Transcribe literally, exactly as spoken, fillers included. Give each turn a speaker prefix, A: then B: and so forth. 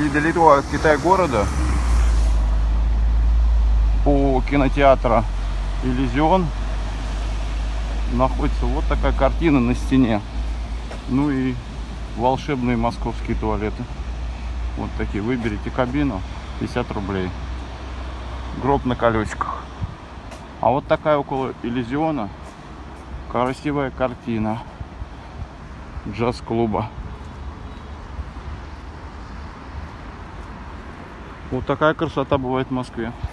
A: недалеко от Китай-города, у кинотеатра Иллюзион, находится вот такая картина на стене. Ну и волшебные московские туалеты. Вот такие. Выберите кабину, пятьдесят рублей. Гроб на колесиках. А вот такая около Иллюзиона красивая картина джаз-клуба. Вот такая красота бывает в Москве.